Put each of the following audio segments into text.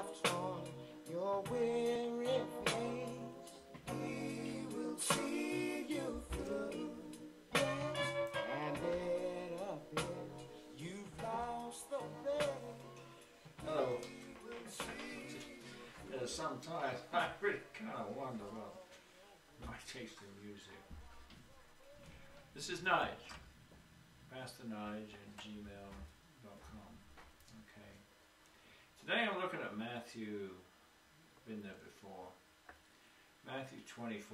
laughed on your weary face. He will see you through. And then up here, you've lost the way. Hello. Sometimes I really kind of wonder about my taste in music. This is Nige, PastorNige@gmail.com. Okay. Today I'm looking at Matthew. Been there before. Matthew 24.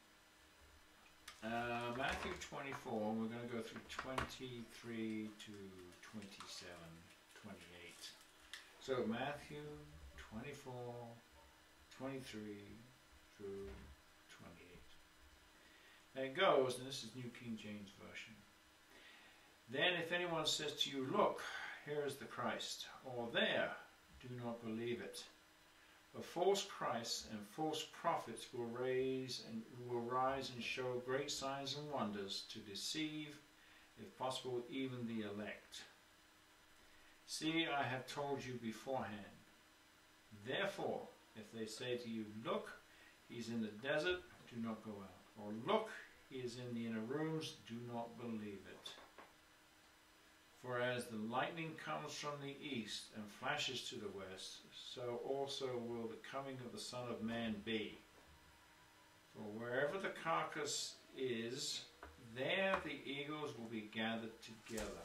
Matthew 24, and we're going to go through 23 to 27, 28. So Matthew 24, 23 through 28. And it goes, and this is New King James Version. Then if anyone says to you, look, here is the Christ, or there, do not believe it. For false Christs and false prophets will rise and show great signs and wonders to deceive, if possible, even the elect. See, I have told you beforehand. Therefore, if they say to you, look, he's in the desert, do not go out. Or look, he is in the inner rooms, do not believe it. For as the lightning comes from the east and flashes to the west, so also will the coming of the Son of Man be. For wherever the carcass is, there the eagles will be gathered together.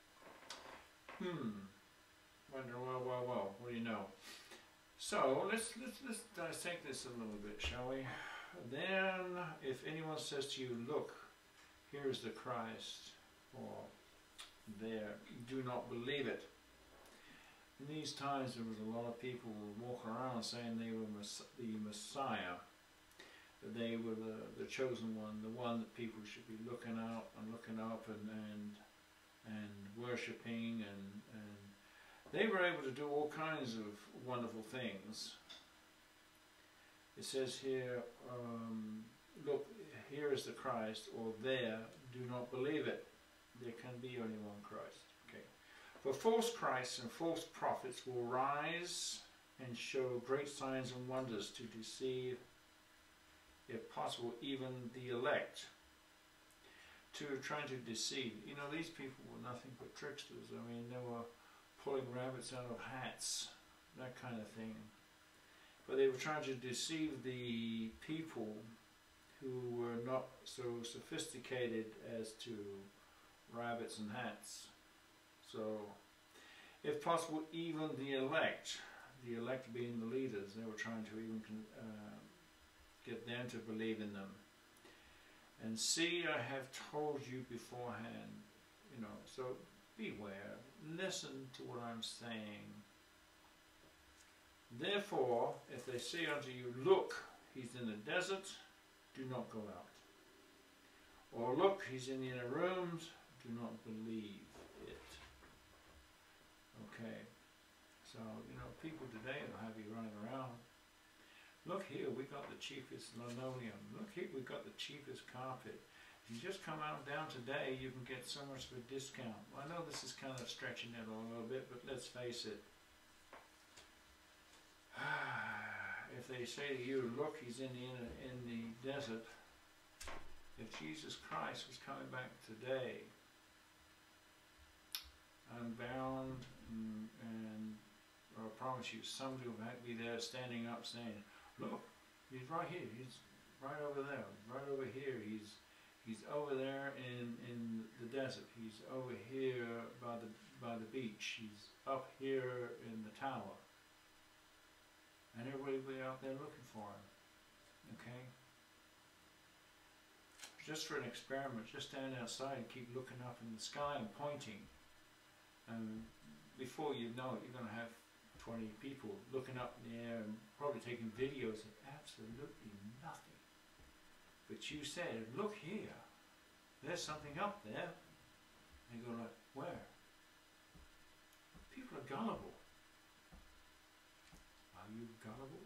Wonder, well, what do you know? So let's dissect this a little bit, shall we? Then, if anyone says to you, look, here is the Christ, or there, do not believe it. In these times, there was a lot of people who would walk around saying they were the Messiah, that they were the chosen one, the one that people should be looking out and looking up and worshipping, and they were able to do all kinds of wonderful things. It says here, look, here is the Christ, or there, do not believe it. There can be only one Christ. Okay. For false Christs and false prophets will rise and show great signs and wonders to deceive, if possible, even the elect. Trying to deceive. You know, these people were nothing but tricksters. I mean, they were pulling rabbits out of hats, that kind of thing. But they were trying to deceive the people who were not so sophisticated as to rabbits and hats. So, if possible, even the elect being the leaders, they were trying to even get them to believe in them. And see, I have told you beforehand, you know, so beware, listen to what I'm saying. Therefore, if they say unto you, look, he's in the desert, do not go out. Or look, he's in the inner rooms, do not believe it. Okay, so, you know, people today will have you running around. Look here, we got the cheapest linoleum. Look here, we got the cheapest carpet. If you just come out down today, you can get so much of a discount. I know this is kind of stretching it a little bit, but let's face it. If they say to you, look, he's in the desert. If Jesus Christ was coming back today, unbound, and I promise you, somebody will be there standing up saying, look, he's right here, he's right over there, right over here, he's over there in the desert, he's over here by the beach, he's up here in the tower. And everybody will be out there looking for him. Okay? Just for an experiment, just stand outside and keep looking up in the sky and pointing. And before you know it, you're going to have 20 people looking up in the air and probably taking videos of absolutely nothing. But you said, look here, there's something up there. And you go like, where? People are gullible. Are you gullible?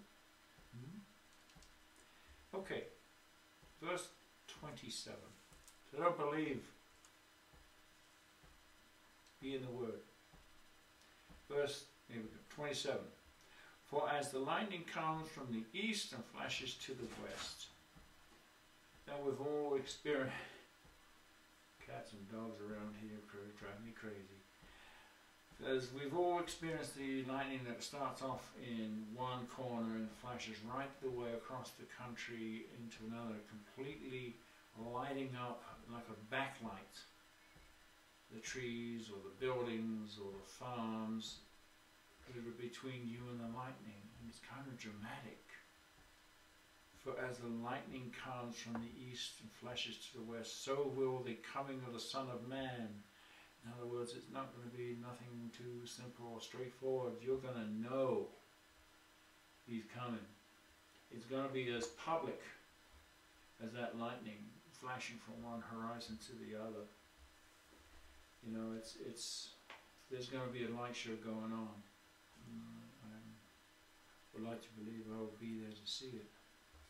Okay, verse 27. So don't believe, be in the word. Verse 27. For as the lightning comes from the east and flashes to the west. Now we've all experienced, cats and dogs around here drive me crazy. As we've all experienced the lightning that starts off in one corner and flashes right the way across the country into another, completely lighting up like a backlight the trees or the buildings or the farms that are between you and the lightning. And it's kind of dramatic. For as the lightning comes from the east and flashes to the west, so will the coming of the Son of Man. In other words, it's not going to be nothing too simple or straightforward. You're going to know He's coming. It's going to be as public as that lightning flashing from one horizon to the other. You know, there's going to be a light show going on. I would like to believe I will be there to see it.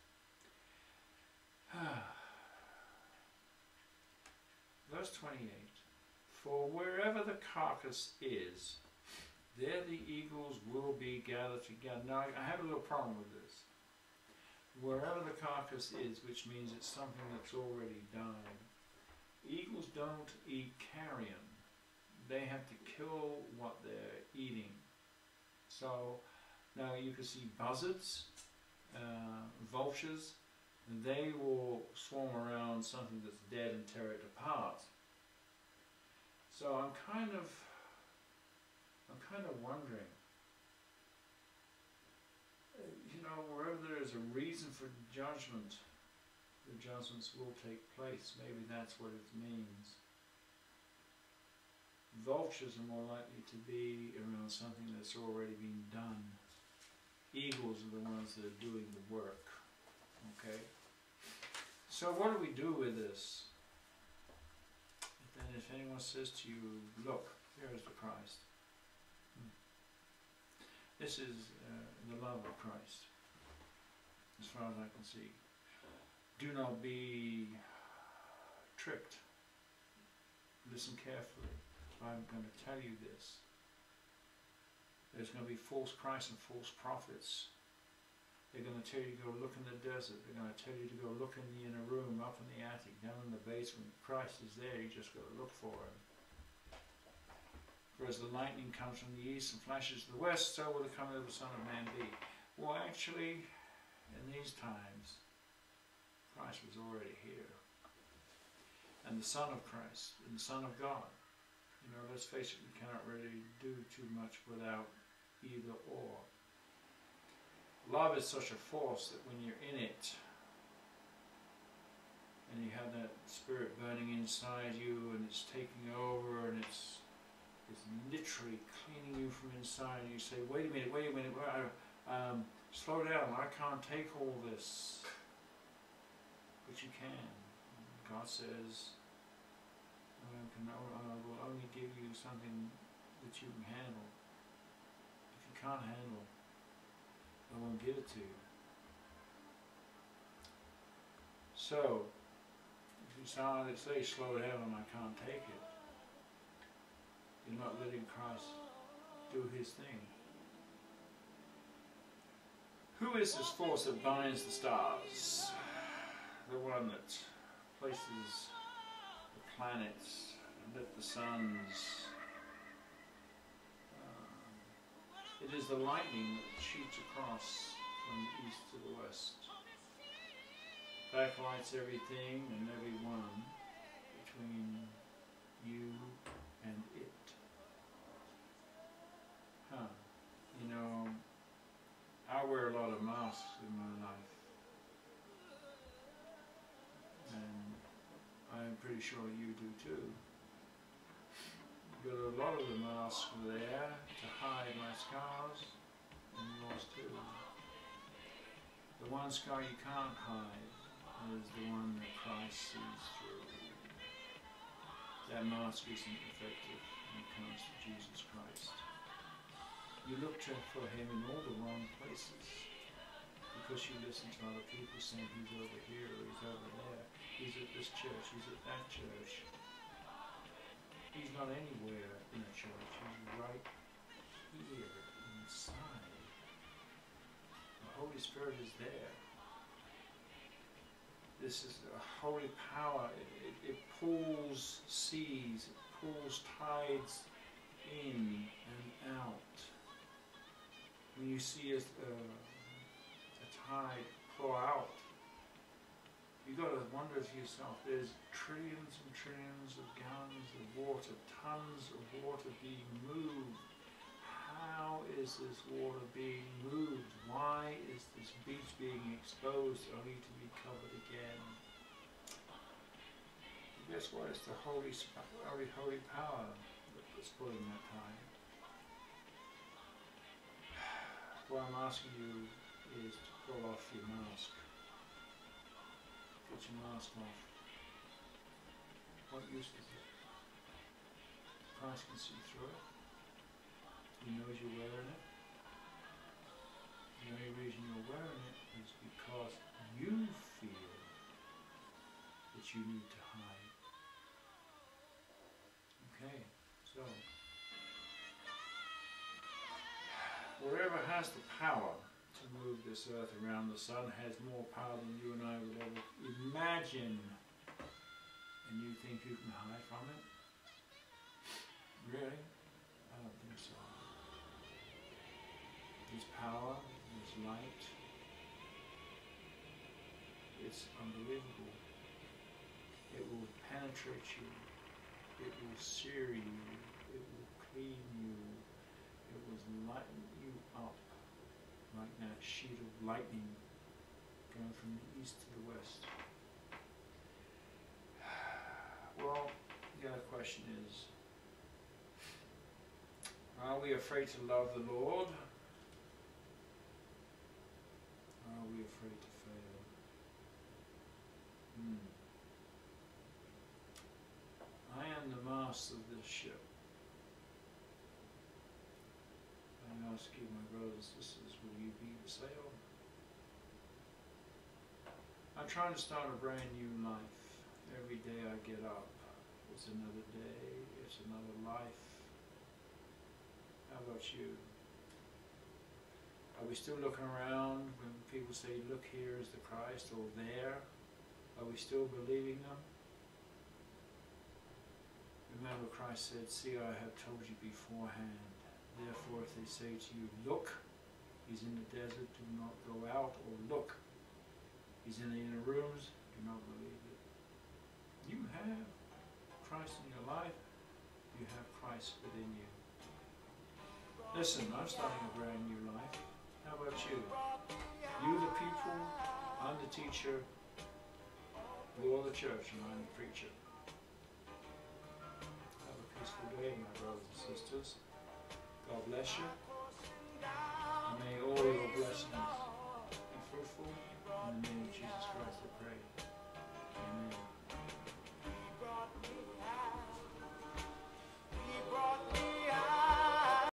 Verse 28. For wherever the carcass is, there the eagles will be gathered together. Now I have a little problem with this. Wherever the carcass is, which means it's something that's already died. Eagles don't eat carrion. They have to kill what they're eating. So now you can see buzzards, vultures, and they will swarm around something that's dead and tear it apart. So I'm kind of wondering, you know, wherever there is a reason for judgment, the judgments will take place. Maybe that's what it means. Vultures are more likely to be around something that's already been done. Eagles are the ones that are doing the work. Okay? So what do we do with this? Then if anyone says to you, look, here is the Christ. This is the love of Christ, as far as I can see. Do not be tricked. Listen carefully. I'm going to tell you this. There's going to be false Christs and false prophets. They're going to tell you to go look in the desert. They're going to tell you to go look in the inner room, up in the attic, down in the basement. Christ is there. You just got to look for Him. For as the lightning comes from the east and flashes to the west, so will the coming of the Son of Man be. Well, actually, in these times, Christ was already here. And the Son of Christ, and the Son of God. You know, let's face it, we cannot really do too much without either or. Love is such a force that when you're in it, and you have that Spirit burning inside you, and it's taking over, and it's literally cleaning you from inside, and you say, wait a minute, slow down, I can't take all this. But you can. God says, I will only give you something that you can handle. If you can't handle, I won't give it to you. So, if you say slow down, I can't take it, you're not letting Christ do His thing. Who is this force that binds the stars? The one that places the planets, lit the suns. It is the lightning that shoots across from the east to the west. Backlights everything and everyone between you and it. You know, I wear a lot of masks in my life. And I'm pretty sure you do too. But a lot of the masks are there to hide my scars, and yours too. The one scar you can't hide is the one that Christ sees through. That mask isn't effective when it comes to Jesus Christ. You look for Him in all the wrong places because you listen to other people saying He's over here or He's over there. He's at this church, He's at that church. He's not anywhere in a church. He's right here inside Holy Spirit is there. This is a holy power. It pulls seas, it pulls tides in and out. When you see a tide pour out, you've got to wonder to yourself, there's trillions and trillions of gallons of water, tons of water being moved. How is this water being moved? Why is this beach being exposed only to be covered again? Guess what? It's the holy power that's pulling that tide. What I'm asking you is to pull off your mask. Put your mask off. What use is it? Christ can see through it. He knows you're wearing it. The only reason you're wearing it is because you feel that you need to hide. Okay, so wherever has the power to move this earth around the sun has more power than you and I would ever imagine. And you think you can hide from it? Really? I don't think so. There's power, there's light. It's unbelievable. It will penetrate you. It will sear you. It will clean you. It will lighten you up like that sheet of lightning going from the east to the west. Well, the other question is, are we afraid to love the Lord? Are we afraid to fail? I am the master of this ship. I ask you, my brothers and sisters, will you be the sail? I'm trying to start a brand new life. Every day I get up, it's another day, it's another life. How about you? Are we still looking around when people say, look, here is the Christ, or there? Are we still believing them? Remember, Christ said, see, I have told you beforehand. Therefore, if they say to you, look, he's in the desert, do not go out, or look, he's in the inner rooms, do not believe it. You have Christ in your life, you have Christ within you. Listen, I'm starting a brand new life. How about you? You the pupil, I'm the teacher, you're the church, and I'm the preacher. Have a peaceful day, my brothers and sisters. God bless you. And may all your blessings be fruitful. In the name of Jesus Christ I pray.